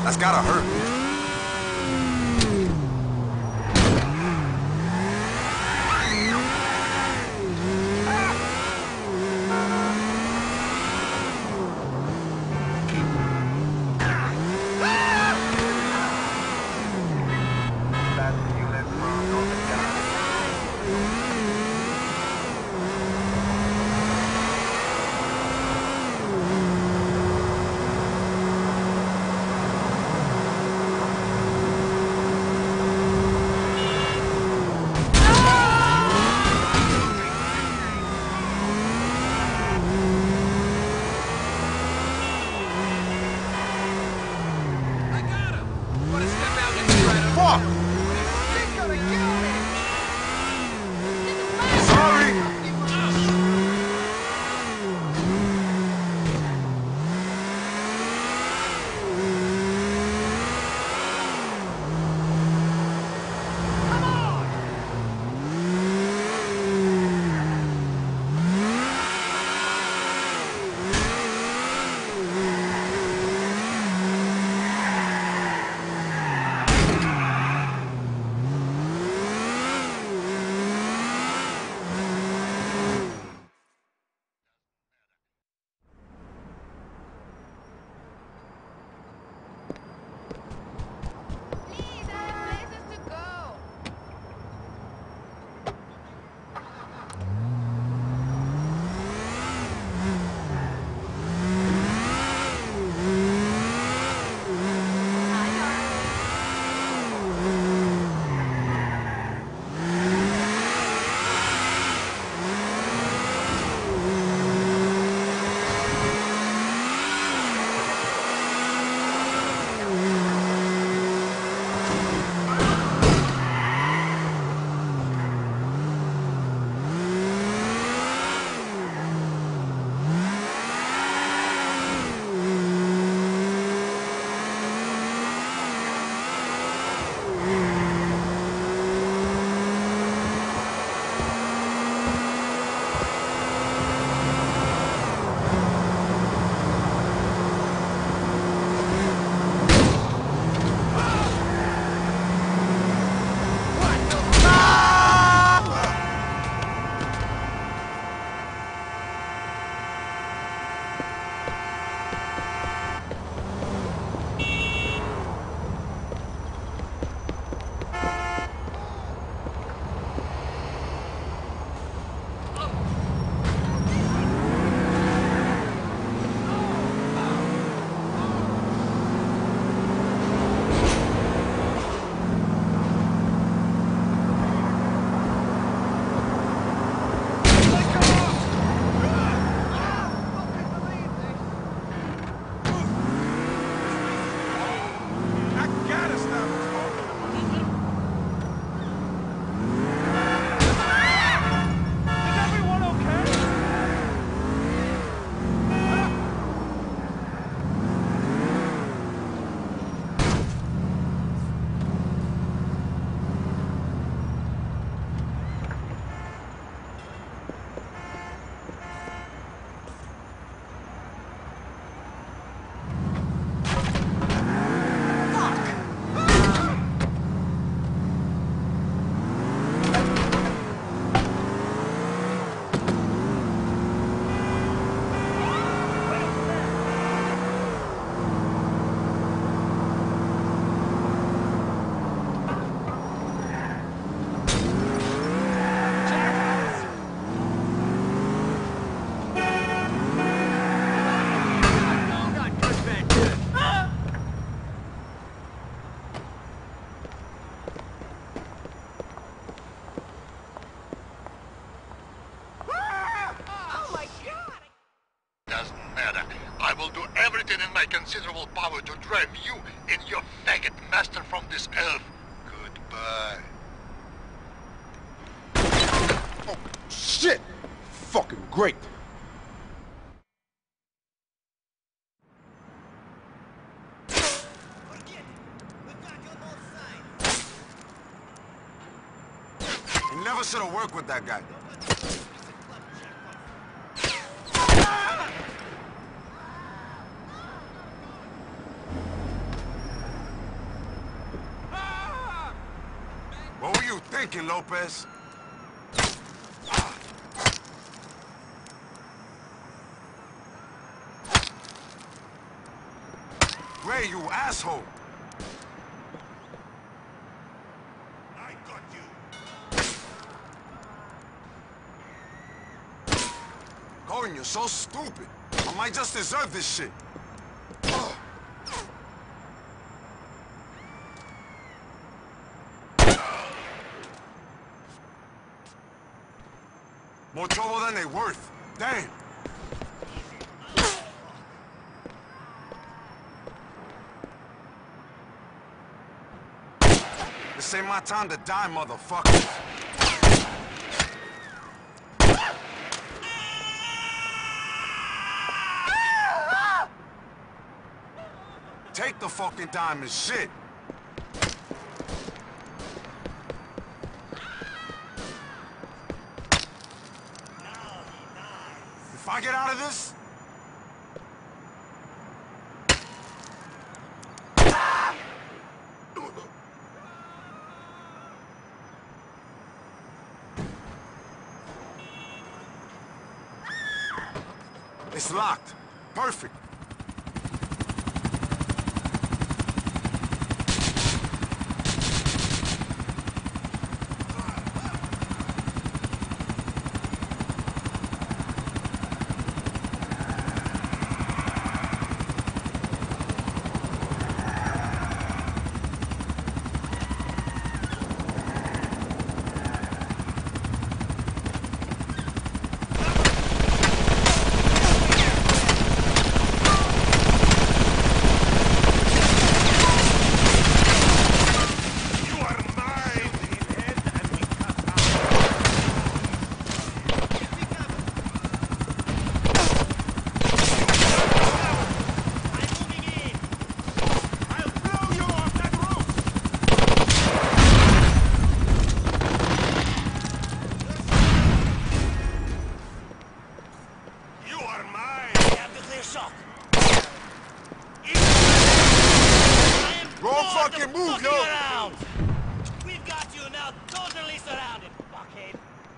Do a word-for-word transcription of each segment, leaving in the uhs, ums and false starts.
That's gotta hurt. Considerable power to drive you and your faggot master from this earth. Goodbye. Oh, shit! Fucking great. You never should have worked with that guy. thinking, Lopez? Ray, you asshole! I got you. Gordon, you're so stupid. I might just deserve this shit. Ugh. More trouble than they worth. Damn. This ain't my time to die, motherfucker. Take the fucking diamond, shit. If I get out of this... It's locked. Perfect. Fucking move, yo! Around. We've got you now totally surrounded, fuckhead.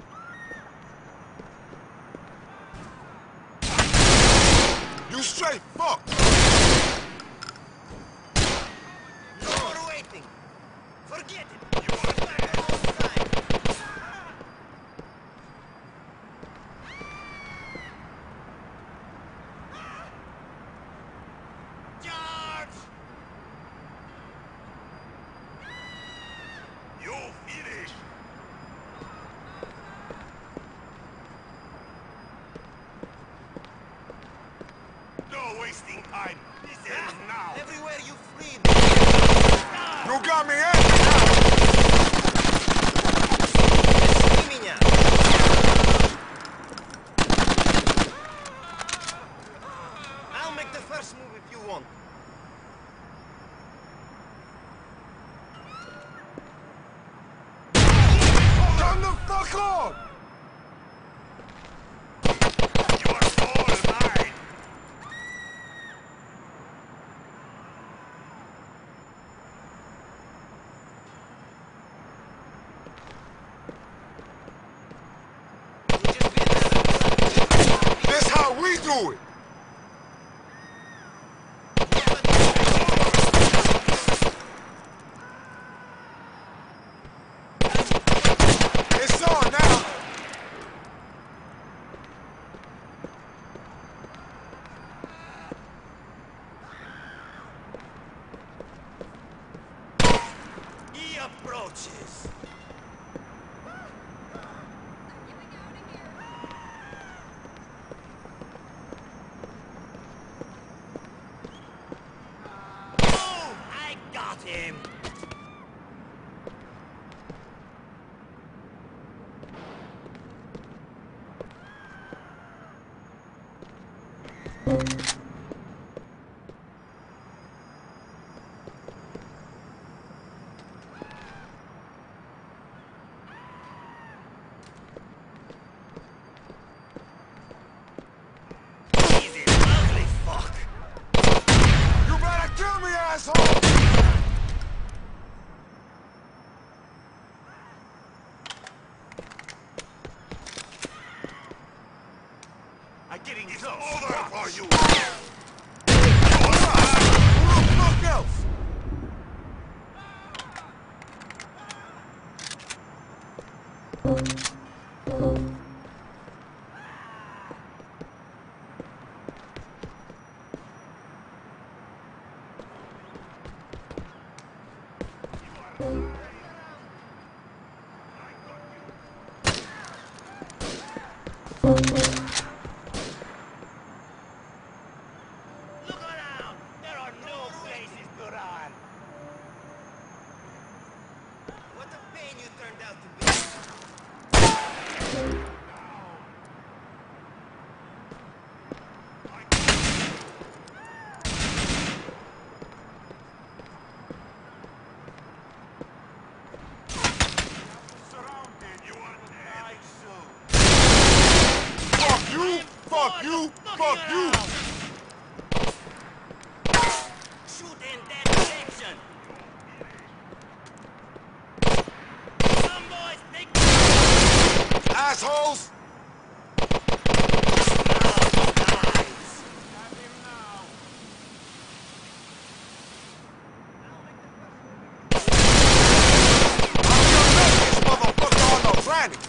You straight fuck! No more waiting. Forget it. You are back on the side. Charge! You finish. No wasting time. This ends now. Everywhere you freed. You got me angry now! меня. I'll make the first move if you want. Turn the fuck on! You are all mine. We just been This how we do it! It's on now! He approaches. Oh, I got him. Easy, ugly fuck. You better kill me, asshole! I'm getting It's close. over for you! Look else! Look around! There are no places to run! What a pain you turned out to be! Surrounded, you are dead! soon. Fuck you! Fuck you! Looking Fuck you! around. Shoot in that direction! Come boys, take Assholes! I'm the luckiest motherfucker on the planet!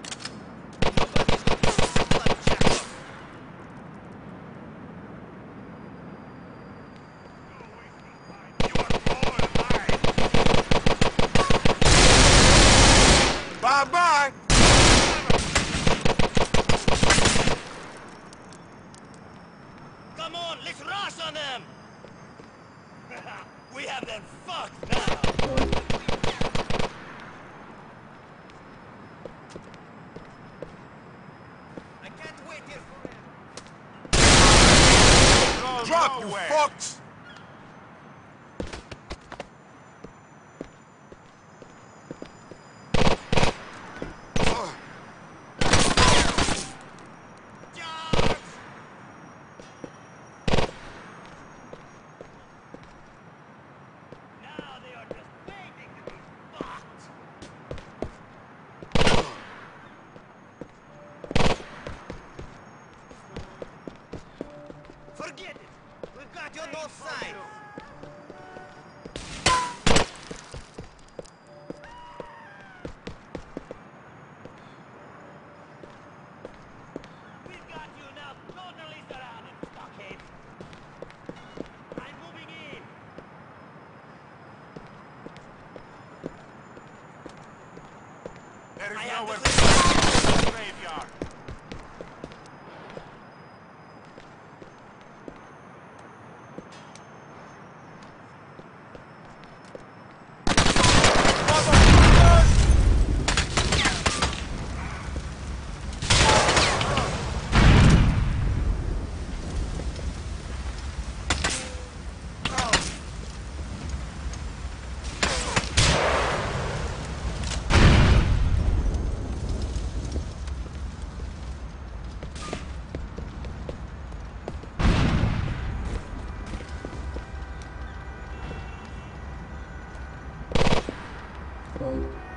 Bye-bye! Come on, let's rush on them! We have them fucked now! I can't wait here forever! Drop, you fucks! Charge! Now they are just waiting to be fucked! Forget it! We've got you on both sides! We've got you now totally surrounded, fuckhead! I'm moving in! There is I have nowhere to to go. Graveyard. Thank you.